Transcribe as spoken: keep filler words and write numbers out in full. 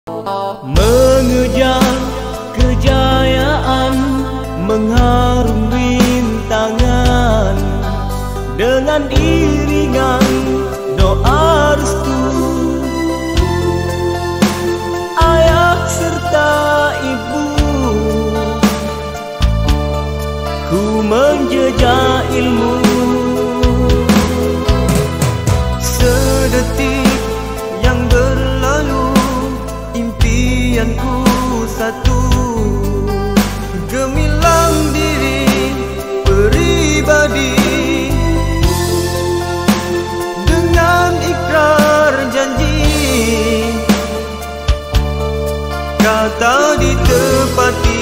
Mengejar kejayaan, mengharung rintangan, dengan iringan doa restu ayah serta ibu. Ku menjejak ilmu, sedetik yang berlalu impianku satu, gemilang diri pribadi dengan ikrar janji, kata ditepati.